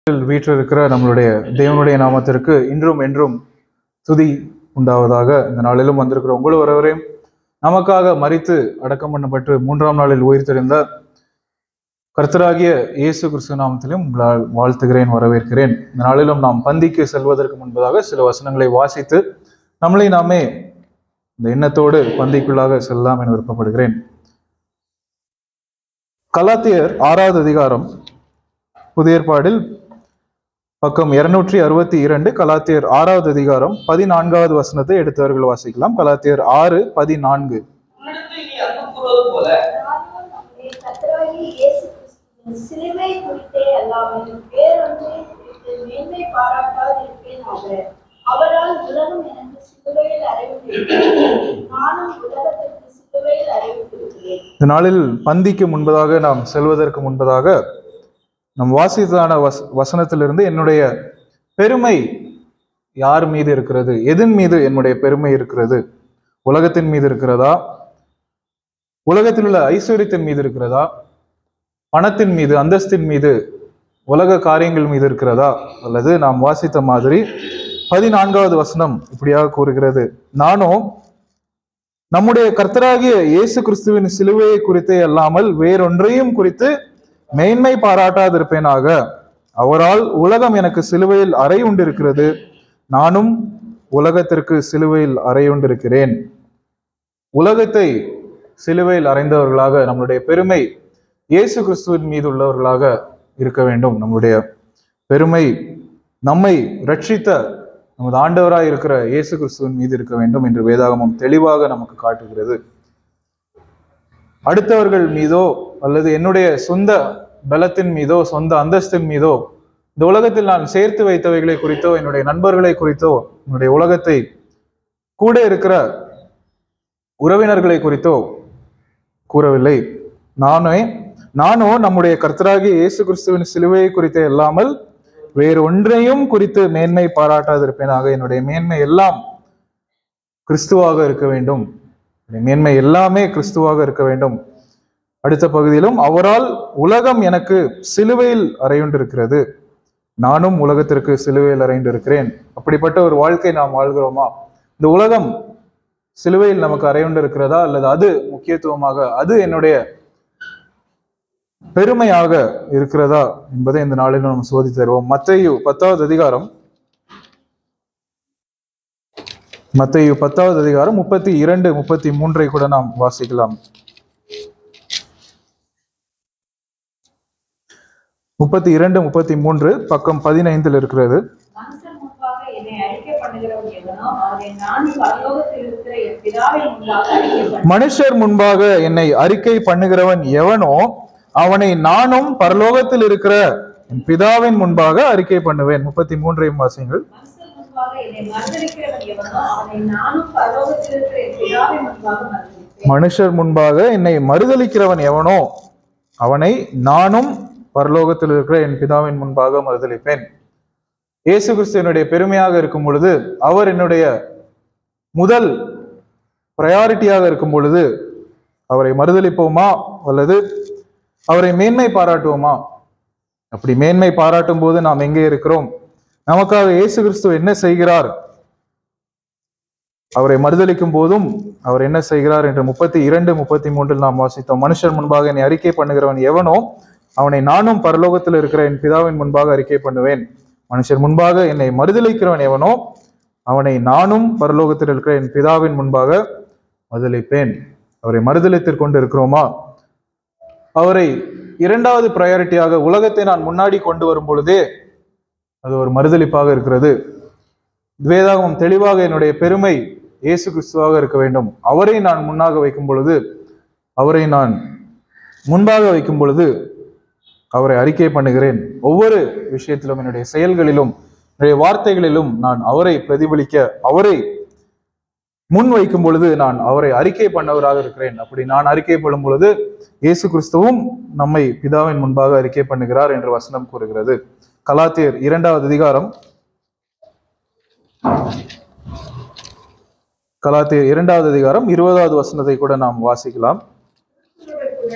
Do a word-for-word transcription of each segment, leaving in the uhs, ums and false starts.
வீற்றிருக்கிற நம்மளுடைய தேவனுடைய நாமத்திற்கு இன்றும் என்றும் துதி உண்டாவதாக. இந்த நாளிலும் வந்திருக்கிற உங்கள் ஒருவரையும் நமக்காக மரித்து அடக்கம் பண்ணப்பட்டு மூன்றாம் நாளில் உயிர்த்தெழுந்த கர்த்தராகிய இயேசு கிறிஸ்து நாமத்திலும் உங்களால் வாழ்த்துகிறேன், வரவேற்கிறேன். இந்த நாளிலும் நாம் பந்திக்கு செல்வதற்கு முன்பதாக சில வசனங்களை வாசித்து நம்மளை நாமே இந்த எண்ணத்தோடு பந்திக்குள்ளாக செல்லலாம் என விருப்பப்படுகிறேன். கலாத்தியர் ஆறாவது அதிகாரம், புதிய ஏற்பாடில் பக்கம் இருநூற்றி அறுபத்தி இரண்டு, கலாத்தியர் ஆறாவது அதிகாரம் பதினான்காவது வசனத்தை எடுத்தவர்கள் வாசிக்கலாம். கலாத்தியர் ஆறு பதினான்கு. இந்த நாளில் பந்திக்கு முன்பதாக நாம் செல்வதற்கு முன்பதாக நம் வாசித்ததான வச வசனத்திலிருந்து என்னுடைய பெருமை யார் மீது இருக்கிறது, எதன் மீது என்னுடைய பெருமை இருக்கிறது? உலகத்தின் மீது இருக்கிறதா? உலகத்தில் உள்ள ஐஸ்வர்யத்தின் மீது இருக்கிறதா? பணத்தின் மீது, அந்தஸ்தின் மீது, உலக காரியங்கள் மீது இருக்கிறதா? அல்லது நாம் வாசித்த மாதிரி பதினான்காவது வசனம் இப்படியாக கூறுகிறது, நானோ நம்முடைய கர்த்தராகிய இயேசு கிறிஸ்துவின் சிலுவையை குறித்தே அல்லாமல் வேறொன்றையும் குறித்து மேன்மை பாராட்டாதிருப்பேனாக. அவரால் உலகம் எனக்கு சிலுவையில் அறை உண்டிருக்கிறது, நானும் உலகத்திற்கு சிலுவையில் அறை உண்டிருக்கிறேன். உலகத்தை சிலுவையில் அறைந்தவர்களாக நம்முடைய பெருமை இயேசு கிறிஸ்துவின் மீது உள்ளவர்களாக இருக்க வேண்டும். நம்முடைய பெருமை நம்மை ரட்சித்த நமது ஆண்டவராய் இருக்கிற இயேசு கிறிஸ்துவின் மீது இருக்க வேண்டும் என்று வேதாகமம் தெளிவாக நமக்கு காட்டுகிறது. அடுத்தவர்கள் மீதோ அல்லது என்னுடைய சொந்த பலத்தின் மீதோ சொந்த அந்தஸ்தின் மீதோ, இந்த உலகத்தில் நான் சேர்த்து வைத்தவைகளை குறித்தோ, என்னுடைய நண்பர்களை குறித்தோ, என்னுடைய உலகத்தை கூட இருக்கிற உறவினர்களை குறித்தோ கூறவில்லை. நானே நானோ நம்முடைய கர்த்தராகிய இயேசு கிறிஸ்துவின் சிலுவையை குறித்தே இல்லாமல் வேறு ஒன்றையும் குறித்து மேன்மை பாராட்டாதிருப்பேனாக. என்னுடைய மேன்மை எல்லாம் கிறிஸ்துவாக இருக்க வேண்டும். மேன்மை எல்லாமே கிறிஸ்துவாக இருக்க வேண்டும். அடுத்த பகுதியிலும் அவரால் உலகம் எனக்கு சிலுவையில் அறையுண்டிருக்கிறது, நானும் உலகத்திற்கு சிலுவையில் அறையுண்டிருக்கிறேன். அப்படிப்பட்ட ஒரு வாழ்க்கை நாம் வாழ்கிறோமா? இந்த உலகம் சிலுவையில் நமக்கு அறையுண்டிருக்கிறதா? அல்லது அது முக்கியத்துவமாக, அது என்னுடைய பெருமையாக இருக்கிறதா என்பதை இந்த நாளில் நாம் சோதித்து தருவோம். மத்தேயு பத்தாவது அதிகாரம் மத்தேயு பத்தாவது அதிகாரம் முப்பத்தி இரண்டு முப்பத்தி மூன்றை கூட நாம் வாசிக்கலாம். முப்பத்தி இரண்டு முப்பத்தி மூன்று பக்கம் பதினைந்தில் இருக்கிறது. மனுஷர் முன்பாக என்னை அறிக்கை பண்ணுகிறவன் எவனோ அவனை நானும் பரலோகத்தில் இருக்கிற என் பிதாவின் முன்பாக அறிக்கை பண்ணுவேன். முப்பத்தி மூன்றையும் வாசிங்கள். மனுஷர் முன்பாக என்னை மறுதலிக்கிறவன் எவனோ அவனை நானும் பரலோகத்தில் இருக்கிற என் பிதாவின் முன்பாக மறுதலிப்பேன். இயேசு கிறிஸ்து என்னுடைய பெருமையாக இருக்கும் பொழுது, அவர் என்னுடைய முதல் பிரையாரிட்டியாக இருக்கும் பொழுது, அவரை மறுதலிப்போமா அல்லது அவரை மேன்மை பாராட்டுவோமா? அப்படி மேன்மை பாராட்டும் போது நாம் எங்கே இருக்கிறோம்? நமக்காக இயேசு கிறிஸ்து என்ன செய்கிறார்? அவரை மறுதலிக்கும் போதும் அவர் என்ன செய்கிறார் என்று முப்பத்தி இரண்டு முப்பத்தி மூன்றில் நாம் வாசித்தோம். மனுஷர் முன்பாக என்னை அறிக்கை பண்ணுகிறவன் எவனோ அவனை நானும் பரலோகத்தில் இருக்கிற என் பிதாவின் முன்பாக அறிக்கை பண்ணுவேன். மனுஷர் முன்பாக என்னை மறுதலிக்கிறவன் எவனோ அவனை நானும் பரலோகத்தில் இருக்கிற என் பிதாவின் முன்பாக மறுதலிப்பேன். அவரை மறுதலித்துக் கொண்டு இருக்கிறோமா? அவரை இரண்டாவது பிரையாரிட்டியாக உலகத்தை நான் முன்னாடி கொண்டு வரும் பொழுதே அது ஒரு மறுதலிப்பாக இருக்கிறது. வேதாகமம் தெளிவாக என்னுடைய பெருமை இயேசு கிறிஸ்துவாக இருக்க வேண்டும். அவரை நான் முன்னாக வைக்கும் பொழுது, அவரை நான் முன்பாக வைக்கும் பொழுது அவரை அறிக்கை பண்ணுகிறேன். ஒவ்வொரு விஷயத்திலும், என்னுடைய செயல்களிலும், என்னுடைய வார்த்தைகளிலும் நான் அவரை பிரதிபலிக்க, அவரை முன் வைக்கும் பொழுது நான் அவரை அறிக்கை பண்ணவராக இருக்கிறேன். அப்படி நான் அறிக்கை பண்ணும் பொழுது இயேசு கிறிஸ்துவும் நம்மை பிதாவின் முன்பாக அறிக்கை பண்ணுகிறார் என்று வசனம் கூறுகிறது. கலாத்தியர் இரண்டாவது அதிகாரம் கலாத்தியர் இரண்டாவது அதிகாரம் இருபதாவது வசனத்தை கூட நாம் வாசிக்கலாம்.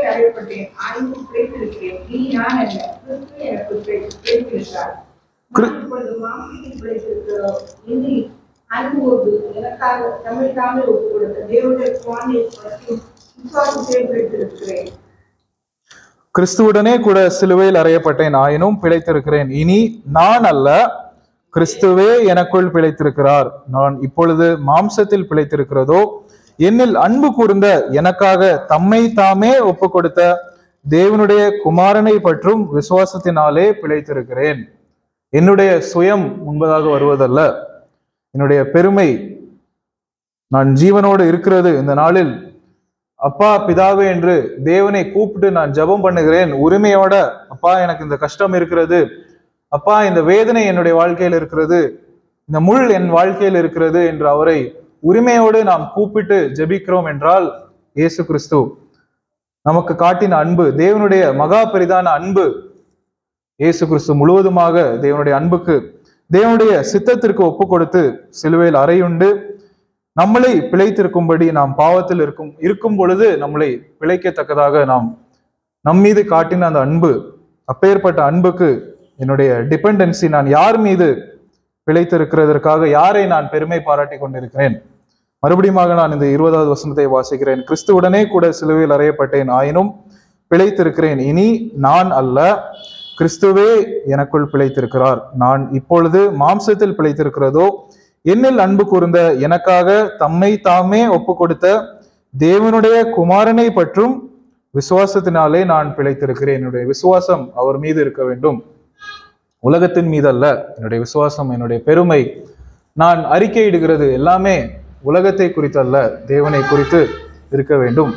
அறையப்பட்டேன், ஆயினும் பிழைத்திருக்கிறேன். இனி நான் அல்ல, கிறிஸ்து எனக்கு பிழைத்திருக்கிறார். நான் இப்பொழுது மாம்சத்தில் பிழைத்திருக்கிறோம். இனி அன்போடு எனக்காக தமிழ்காக ஒப்பு கொடுத்த தேவனுடைய குமாரனை பற்றி விசுவாசத்தை பிழைத்திருக்கிறேன். கிறிஸ்துவுடனே கூட சிலுவையில் அறையப்பட்டேன், ஆயினும் பிழைத்திருக்கிறேன். இனி நான் அல்ல, கிறிஸ்துவே எனக்குள் பிழைத்திருக்கிறார். நான் இப்பொழுது மாம்சத்தில் பிழைத்திருக்கிறதோ, என்னில் அன்பு கூர்ந்த எனக்காக தம்மை தாமே ஒப்பு கொடுத்த தேவனுடைய குமாரனை பற்றும் விசுவாசத்தினாலே பிழைத்திருக்கிறேன். என்னுடைய சுயம் முன்பதாக வருவதல்ல, என்னுடைய பெருமை நான் ஜீவனோடு இருக்கிறது. இந்த நாளில் அப்பா பிதாவே என்று தேவனை கூப்பிட்டு நான் ஜெபம் பண்ணுகிறேன் உரிமையோட. அப்பா எனக்கு இந்த கஷ்டம் இருக்கிறது, அப்பா இந்த வேதனை என்னுடைய வாழ்க்கையில் இருக்கிறது, இந்த முள் என் வாழ்க்கையில் இருக்கிறது என்று அவரை உரிமையோடு நாம் கூப்பிட்டு ஜெபிக்கிறோம் என்றால், இயேசு கிறிஸ்து நமக்கு காட்டின அன்பு, தேவனுடைய மகா பெரிதான அன்பு, இயேசு கிறிஸ்து முழுவதுமாக தேவனுடைய அன்புக்கு, தேவனுடைய சித்தத்திற்கு ஒப்பு கொடுத்து சிலுவையில் அறையுண்டு நம்மளை பிழைத்திருக்கும்படி, நாம் பாவத்தில் இருக்கும் இருக்கும் பொழுது நம்மளை பிழைக்கத்தக்கதாக நாம் நம் மீது காட்டின அந்த அன்பு, அப்பேற்பட்ட அன்புக்கு என்னுடைய டிபெண்டன்சி, நான் யார் மீது பிழைத்திருக்கிறதற்காக யாரை நான் பெருமை பாராட்டி கொண்டிருக்கிறேன். மறுபடியும் நான் இந்த இருபதாவது வசனத்தை வாசிக்கிறேன். கிறிஸ்துவுடனே கூட சிலுவையில் அறையப்பட்டேன், ஆயினும் பிழைத்திருக்கிறேன். இனி நான் அல்ல, கிறிஸ்துவே எனக்குள் பிழைத்திருக்கிறார். நான் இப்பொழுது மாம்சத்தில் பிழைத்திருக்கிறதோ, என்னில் அன்பு கூர்ந்த எனக்காக தம்மை தாமே ஒப்பு கொடுத்த தேவனுடைய குமாரனை பற்றும் விசுவாசத்தினாலே நான் பிழைத்திருக்கிறேன். என்னுடைய விசுவாசம் அவர் மீது இருக்க வேண்டும், உலகத்தின் மீது அல்ல. என்னுடைய விசுவாசம், என்னுடைய பெருமை, நான் அறிக்கையிடுகிறது எல்லாமே உலகத்தை குறித்தல்ல, தேவனை குறித்து இருக்க வேண்டும்.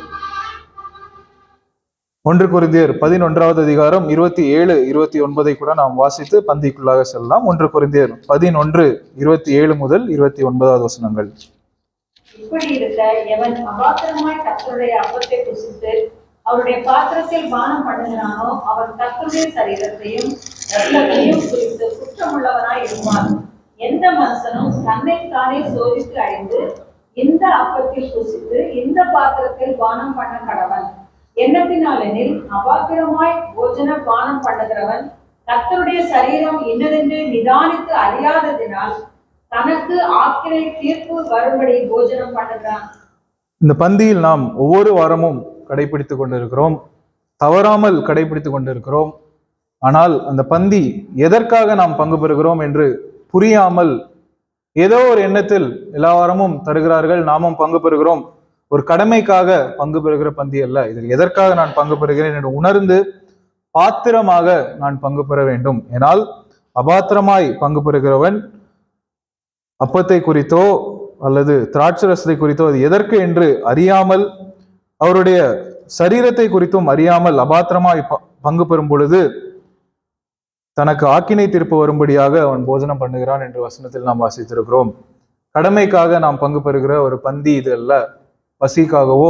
ஒன்று கொரிந்தியர் பதினொன்றாவது அதிகாரம் இருபத்தி ஏழு இருபத்தி ஒன்பதை கூட நாம் வாசித்து பந்திக்குள்ளாக செல்லலாம். ஒன்று கொரிந்தியர் பதினொன்று இருபத்தி ஏழு முதல் இருபத்தி ஒன்பதாவது வசனங்கள். இப்படி இருக்க, எவன் அபாத்திரமாய் கர்த்தருடைய அப்பத்தை புசித்து அவருடைய பாத்திரத்தில் பானம் பண்ணுகிறானோ, அவன் கர்த்தருடைய சரீரத்தையும் இரத்தத்தையும் குறித்து குற்றமுள்ளவனாய் இருப்பான். எந்த மனுஷனும் தன்னைத்தானே சோதித்து அறிந்து இந்த அப்பத்தில் புசித்து இந்த பாத்திரத்தில் பானம் பண்ண கடவன். எண்ணத்தினாலெனில் அபாத்திரமாய் போஜன பானம் பண்ணுகிறவன் கர்த்தருடைய சரீரம் இன்னதென்று நிதானித்து அறியாததினால் தனக்கு ஆக்கினை தீர்ப்பு வரும்படி போஜனம் பண்ணுகிறான். இந்த பந்தியில் நாம் ஒவ்வொரு வாரமும் கடைபிடித்துக் கொண்டிருக்கிறோம், தவறாமல் கடைபிடித்துக் கொண்டிருக்கிறோம். ஆனால் அந்த பந்தி எதற்காக நாம் பங்கு பெறுகிறோம் என்று புரியாமல் ஏதோ ஒரு எண்ணத்தில் எல்லா வாரமும் தருகிறார்கள், நாமும் பங்கு பெறுகிறோம். ஒரு கடமைக்காக பங்கு பெறுகிற பந்தி அல்ல. இதில் எதற்காக நான் பங்கு பெறுகிறேன் என்று உணர்ந்து பாத்திரமாக நான் பங்கு பெற வேண்டும். ஏனால் அபாத்திரமாய் பங்கு பெறுகிறவன் அப்பத்தை குறித்தோ அல்லது திராட்சரசத்தை குறித்தோ அது எதற்கு என்று அறியாமல், அவருடைய சரீரத்தை குறித்தும் அறியாமல் அபாத்திரமாய் பங்கு பெறும் பொழுது தனக்கு ஆக்கினை தீர்ப்பு வரும்படியாக அவன் போஜனம் பண்ணுகிறான் என்று வசனத்தில் நாம் வாசித்திருக்கிறோம். கடமைக்காக நாம் பங்கு பெறுகிற ஒரு பந்தி இது அல்ல, பசிக்காகவோ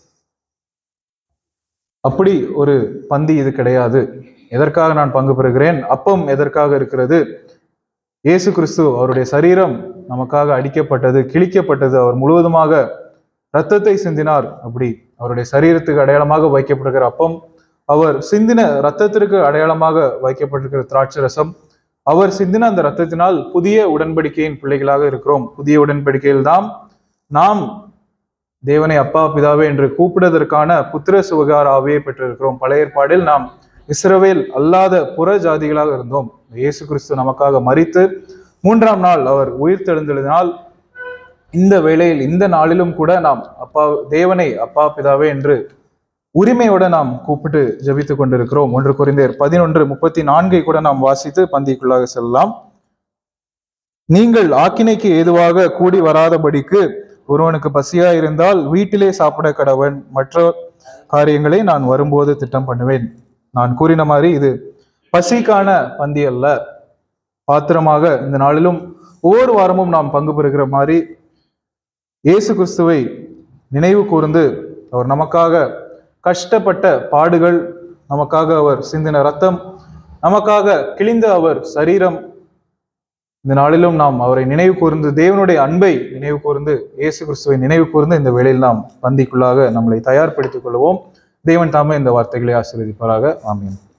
அப்படி ஒரு பந்தி இது கிடையாது. எதற்காக நான் பங்கு பெறுகிறேன்? அப்பம் எதற்காக இருக்கிறது? இயேசு கிறிஸ்து அவருடைய சரீரம் நமக்காக அடிக்கப்பட்டது, கிழிக்கப்பட்டது, அவர் முழுவதுமாக இரத்தத்தை சிந்தினார். அப்படி அவருடைய சரீரத்துக்கு அடையாளமாக வைக்கப்படுகிற அப்பம், அவர் சிந்தின இரத்தத்திற்கு அடையாளமாக வைக்கப்பட்டிருக்கிற திராட்சரசம், அவர் சிந்தின அந்த இரத்தத்தினால் புதிய உடன்படிக்கையின் பிள்ளைகளாக இருக்கிறோம். புதிய உடன்படிக்கையில் தான் நாம் தேவனை அப்பா பிதாவே என்று கூப்பிடுவதற்கான புத்திர சுவிகார ஆவியை பெற்றிருக்கிறோம். பழைய ஏற்பாடில் நாம் இஸ்ரவேல் அல்லாத புற ஜாதிகளாக இருந்தோம். இயேசு கிறிஸ்து நமக்காக மரித்து மூன்றாம் நாள் அவர் உயிர் தெழுந்ததினால் இந்த வேளையில் இந்த நாளிலும் கூட நாம் அப்பா தேவனை அப்பா பிதாவே என்று உரிமையோட நாம் கூப்பிட்டு ஜெபித்துக் கொண்டிருக்கிறோம். ஒன்று கொரிந்தியர் பதினொன்று முப்பத்தி நான்கை கூட நாம் வாசித்து பந்திக்குள்ளாக செல்லலாம். நீங்கள் ஆக்கினைக்கு ஏதுவாக கூடி வராதபடிக்கு ஒருவனுக்கு பசியா இருந்தால் வீட்டிலே சாப்பிட கடவன், மற்ற காரியங்களை நான் வரும்போது திட்டம் பண்ணுவேன். நான் கூறின மாதிரி இது பசிக்கான பந்தி அல்ல. பாத்திரமாக இந்த நாளிலும் ஒவ்வொரு வாரமும் நாம் பங்கு பெறுகிற மாதிரி இயேசு கிறிஸ்துவை நினைவு கூர்ந்து அவர் நமக்காக கஷ்டப்பட்ட பாடுகள், நமக்காக அவர் சிந்தின ரத்தம், நமக்காக கிழிந்த அவர் சரீரம், இந்த நாளிலும் நாம் அவரை நினைவு கூர்ந்து தேவனுடைய அன்பை நினைவு கூர்ந்து இயேசு கிறிஸ்துவை நினைவு கூர்ந்து இந்த வேளையில் நாம் பந்திக்குள்ளாக நம்மளை தயார்படுத்திக் கொள்வோம். தேவன் தாமே இந்த வார்த்தைகளை ஆசீர்வதிப்பாராக. ஆமென்.